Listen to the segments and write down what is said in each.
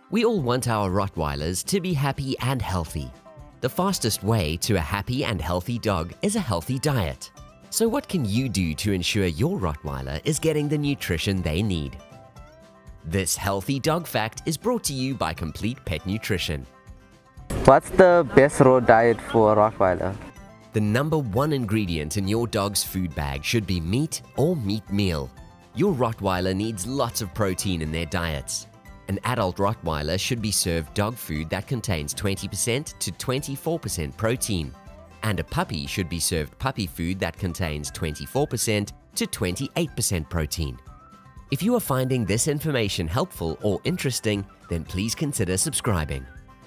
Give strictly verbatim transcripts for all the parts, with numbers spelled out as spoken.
We all want our Rottweilers to be happy and healthy. The fastest way to a happy and healthy dog is a healthy diet. So what can you do to ensure your Rottweiler is getting the nutrition they need? This healthy dog fact is brought to you by Complete Pet Nutrition. What's the best raw diet for a Rottweiler? The number one ingredient in your dog's food bag should be meat or meat meal. Your Rottweiler needs lots of protein in their diets. An adult Rottweiler should be served dog food that contains twenty percent to twenty-four percent protein. And a puppy should be served puppy food that contains twenty-four percent to twenty-eight percent protein. If you are finding this information helpful or interesting, then please consider subscribing.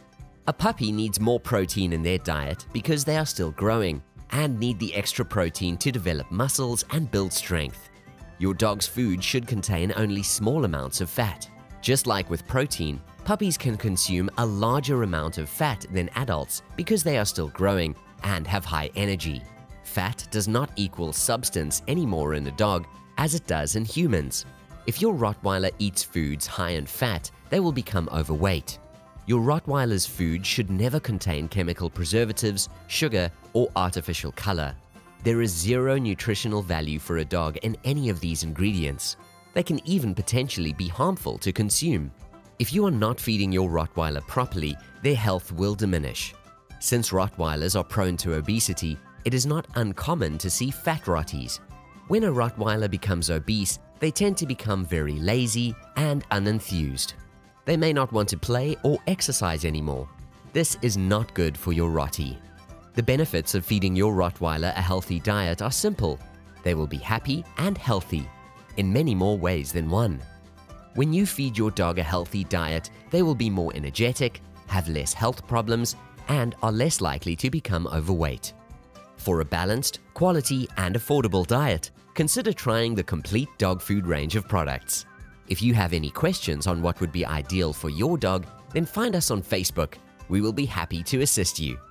A puppy needs more protein in their diet because they are still growing and need the extra protein to develop muscles and build strength. Your dog's food should contain only small amounts of fat. Just like with protein, puppies can consume a larger amount of fat than adults because they are still growing and have high energy. Fat does not equal substance anymore in a dog as it does in humans. If your Rottweiler eats foods high in fat, they will become overweight. Your Rottweiler's food should never contain chemical preservatives, sugar, or artificial color. There is zero nutritional value for a dog in any of these ingredients. They can even potentially be harmful to consume. If you are not feeding your Rottweiler properly, their health will diminish. Since Rottweilers are prone to obesity, it is not uncommon to see fat Rotties. When a Rottweiler becomes obese, they tend to become very lazy and unenthused. They may not want to play or exercise anymore. This is not good for your Rottie. The benefits of feeding your Rottweiler a healthy diet are simple. They will be happy and healthy in many more ways than one. When you feed your dog a healthy diet, they will be more energetic, have less health problems, and are less likely to become overweight. For a balanced, quality, and affordable diet, consider trying the complete dog food range of products. If you have any questions on what would be ideal for your dog, then find us on Facebook. We will be happy to assist you.